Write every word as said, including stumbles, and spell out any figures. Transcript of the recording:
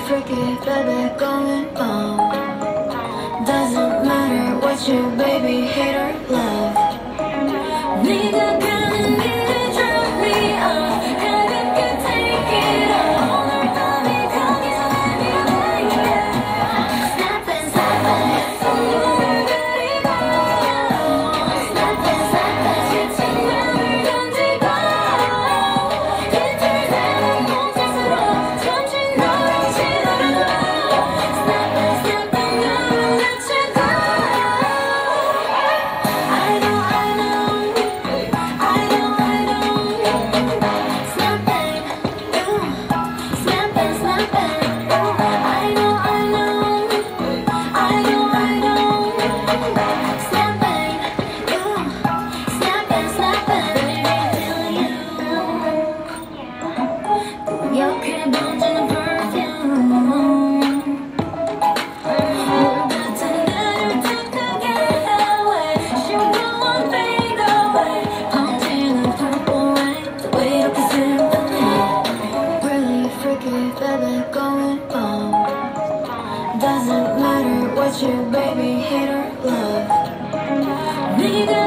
freaky, baby, going bomb. Doesn't matter what you, baby, hate or love. 네가 가는 길에 drop me off. 가볍게 take it off. 오늘 밤이 거기서 날 밀어내게. Snapping, snapping, 손을 그리고. Snapping, snapping, 지친 맘을 던지고. 이틀새는 몸짓으로 잠시 너를 지나가도. Snapping, snapping, 눈을 낮추고. I know, I know, I know, I know. Snapping, ooh, snapping, snapping. I know, I know, I know, I know. Snapping, ooh, snapping, snapping. Baby, feel you. 뿌옇게 번지는 perfume. 물 같은 나를 탁하게 away. 시원한 fade away. 번지는 purple rain. 왜 이렇게 슬프니? Really freaky, baby, going bomb. Doesn't matter what you, baby, hate or love. 네가